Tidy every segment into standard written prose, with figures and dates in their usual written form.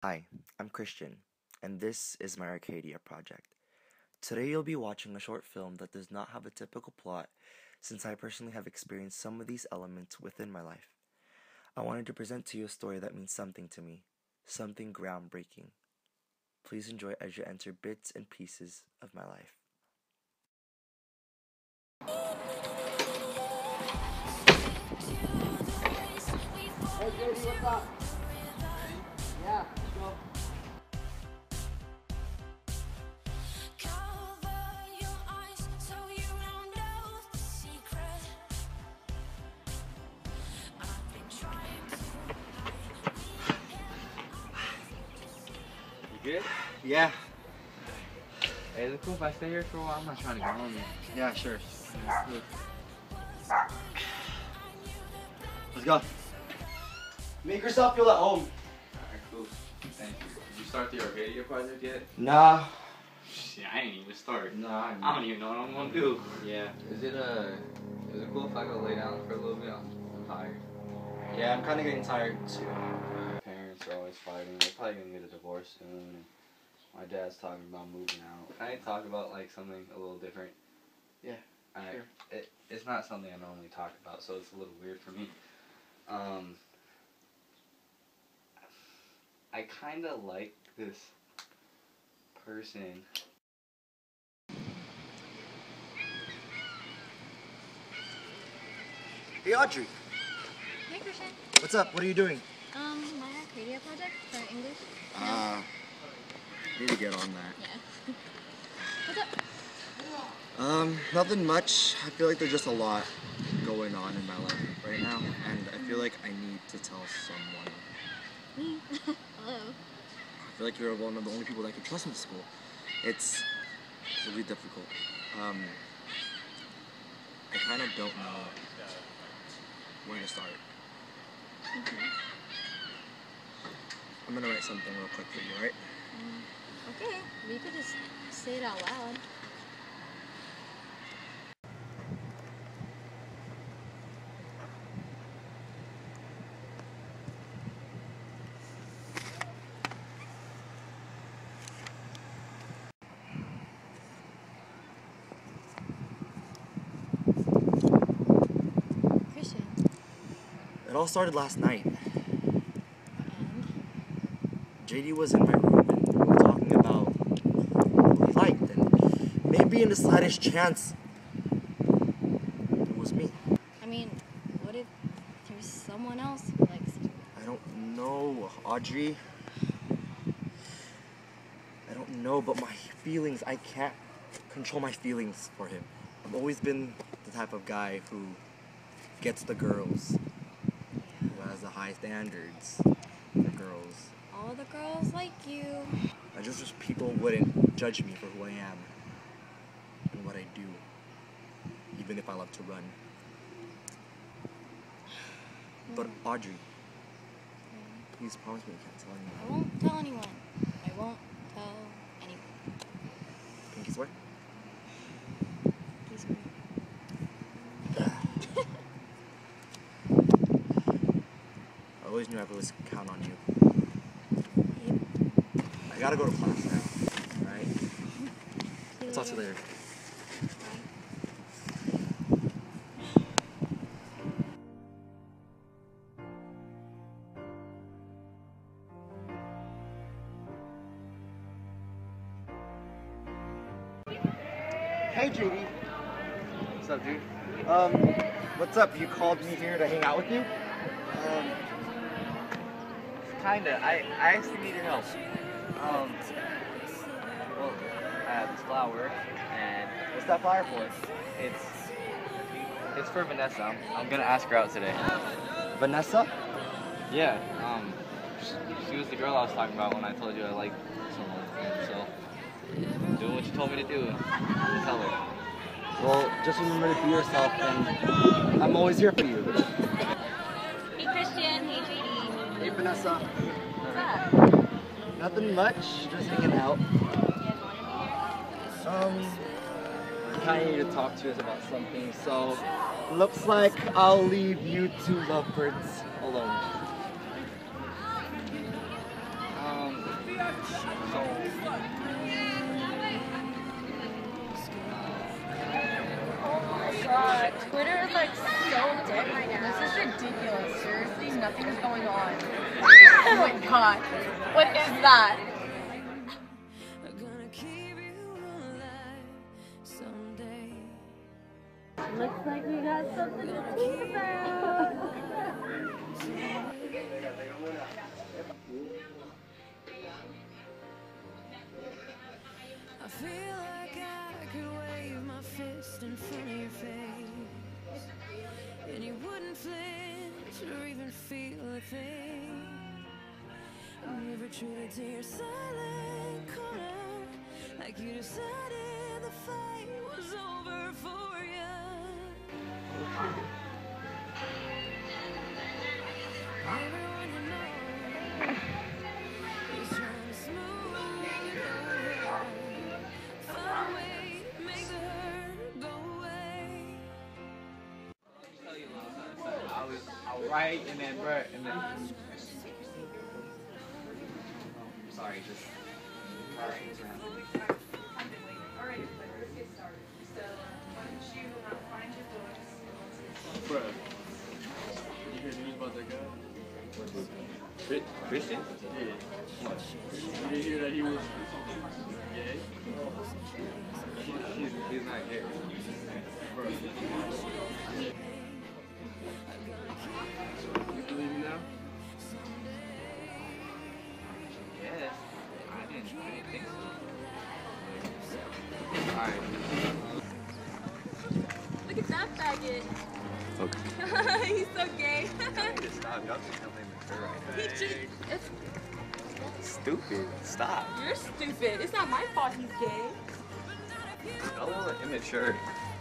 Hi, I'm Christian, and this is my Arcadia project. Today you'll be watching a short film that does not have a typical plot, since I personally have experienced some of these elements within my life. I wanted to present to you a story that means something to me, something groundbreaking. Please enjoy as you enter bits and pieces of my life. Hey JD, what's up? Yeah, let's go. You good? Yeah, Hey, is it cool if I stay here for a while? I'm not trying to go home yet. yeah, sure. Good. Let's go. Make yourself feel at home. Alright, cool. Thank you. Did you start the Arcadia project yet? Nah. Shit, I ain't even started. Nah. I don't even know what I'm gonna do. Yeah. Is it cool if I go lay down for a little bit? I'm tired. Yeah, I'm kind of getting tired too. My parents are always fighting. They're probably gonna get a divorce soon. And my dad's talking about moving out. Can I talk about like something a little different? Yeah, sure. It's not something I normally talk about, so it's a little weird for me. I kind of like this person. Hey Audrey, Hey Christian. what's up? What are you doing? My Arcadia project for English. Need to get on that. Yeah. What's up? Nothing much. I feel like there's just a lot going on in my life right now, and I feel like I need to tell someone. Me. Hello. I feel like you're one of the only people that I can trust in school. It's really difficult. I kind of don't know where to start. I'm gonna write something real quick for you, alright? Okay. We could just say it out loud. Christian. It all started last night. And JD was in my room and we were talking about who he liked, and maybe in the slightest chance, it was me. I mean, what if there's someone else who likes you? I don't know, Audrey. I don't know, but my feelings, I can't control my feelings for him. I've always been the type of guy who gets the girls, who has the high standards for girls. All the girls like you. I just wish people wouldn't judge me for who I am and what I do, even if I love to run. But Audrey, please promise me you can't tell I anyone. won't tell anyone. I won't tell anyone. Pinky swear? Please swear. I always knew I could always count on you. Yep. I gotta go to class now, alright? I'll talk to you later. Hey JD. What's up, dude? What's up? You called me here to hang out with you? Kinda. I actually need your help. Well, I have this flower, and What's that flyer for? it's for Vanessa. I'm gonna ask her out today. Vanessa? Yeah. She was the girl I was talking about when I told you I liked someone. So, I'm doing what you told me to do. Tell her. Well, just remember to be yourself, and I'm always here for you. Hey Christian. Hey JD. Hey Vanessa. What's up? Nothing much, just hanging out. You guys want to be here? I kind of need to talk to us about something, so looks like I'll leave you two lovebirds alone. God, Twitter is like so dead right now. This is ridiculous. Seriously, nothing is going on. Oh my god. What is that? Looks like we got something to talk about. I feel like I could wave my fist in front of your face, and you wouldn't flinch or even feel a thing. I never treated to your silent corner, like you decided the fight was over for you. Everyone you know is trying to smooth it over. Find a way to make the hurt go away. I was right, and then, bro, and then. Sorry, just. Bruh, you hear news about that guy? Christian? Yeah. You didn't hear that he was gay? He's not gay. Bruh. You believe me now? Yes. I didn't think so. Alright. Look at that faggot. Okay. He's so gay. Stop. Y'all just don't mature right He just, it's, Stupid. Stop. you're stupid. It's not my fault he's gay. Y'all immature.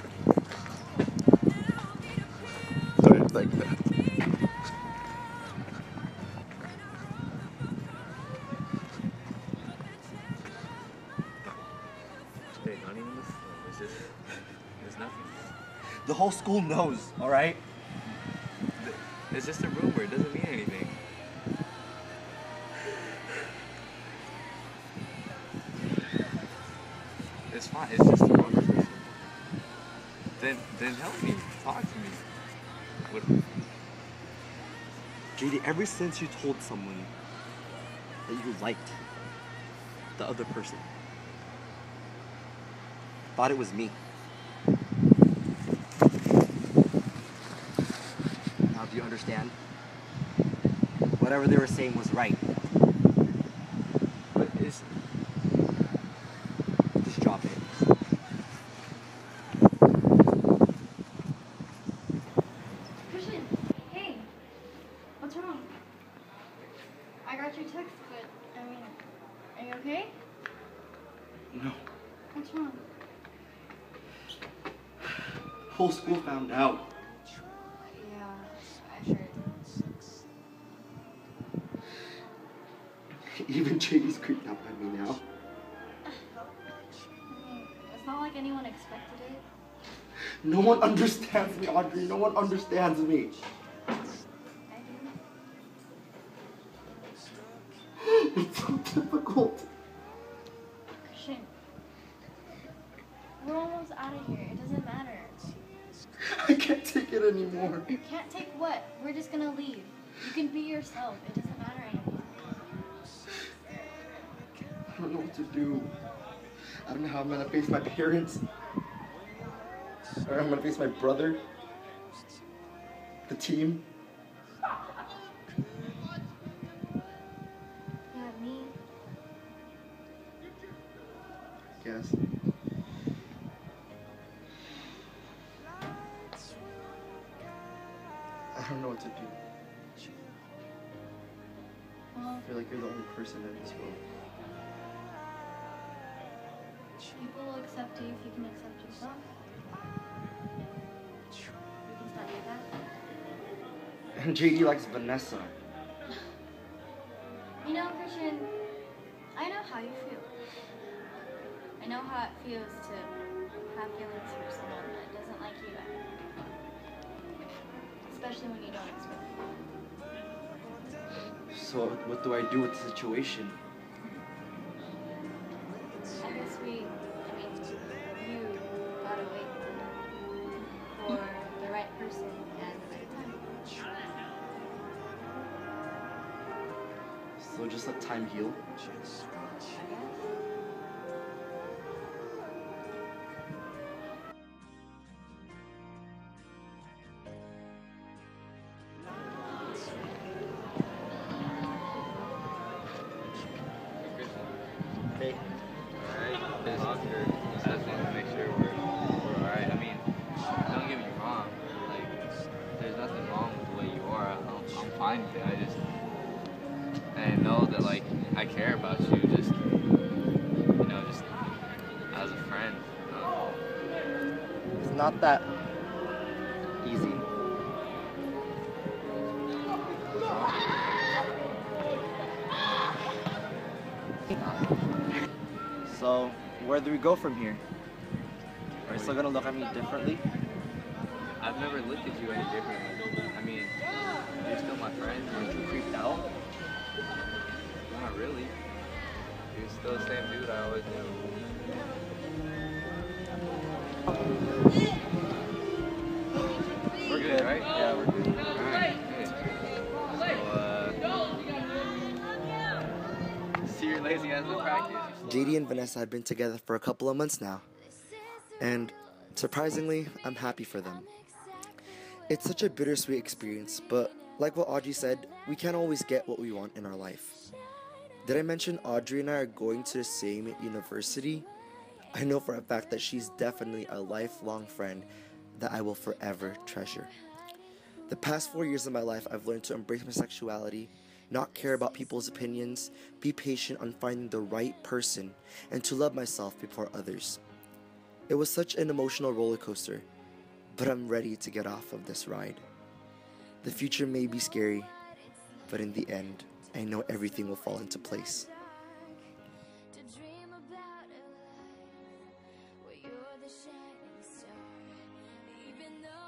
Sorry, like that. Hey, not even this. It's just. There's nothing. The whole school knows, alright? It's just a rumor. It doesn't mean anything. It's fine. It's just a rumor. Then help me. Talk to me. What? JD, ever since you told someone that you liked the other person, thought it was me. Now do you understand? Whatever they were saying was right. But it's. Just drop it. Christian, hey, what's wrong? I got your text, but I mean, are you okay? No. What's wrong? Whole school found out. Yeah, I heard. Even JD's creeped out by me now. I mean, it's not like anyone expected it. No one understands me, Audrey. No one understands me. I do. It's so difficult. Christian, we're almost out of here. It doesn't matter. I can't take it anymore. You can't take what? We're just gonna leave. You can be yourself. It doesn't matter anymore. I don't know what to do. I don't know how I'm gonna face my parents. Or I'm gonna face my brother. The team. Yeah, me. Yes. I don't know what to do. Well, I feel like you're the only person in this world. people will accept you if you can accept yourself. We can start with that. And JD likes Vanessa. You know, Christian, I know how you feel. I know how it feels to have feelings for someone that doesn't like you back. Especially when you don't expect it. So what do I do with the situation? So just let time heal. Hey. Alright, I just wanted to make sure we're alright. I mean, don't get me wrong. Like, there's nothing wrong with the way you are. I'm fine with it. And know that, like, I care about you just, just as a friend. It's not that easy. So, where do we go from here? Are you still gonna look at me differently? I've never looked at you any differently. I mean, you're still my friend. Aren't you creeped out? Not really. You're still the same dude I always knew. We're good, right? Yeah, we're good. Alright, good. So, see your lazy ass in practice. JD and Vanessa have been together for a couple of months now. And surprisingly, I'm happy for them. It's such a bittersweet experience, but like what Audrey said, we can't always get what we want in our life. Did I mention Audrey and I are going to the same university? I know for a fact that she's definitely a lifelong friend that I will forever treasure. The past 4 years of my life, I've learned to embrace my sexuality, not care about people's opinions, be patient on finding the right person, and to love myself before others. It was such an emotional roller coaster, but I'm ready to get off of this ride. The future may be scary, but in the end, I know everything will fall into place. To dream about a life where you're the shining star, even though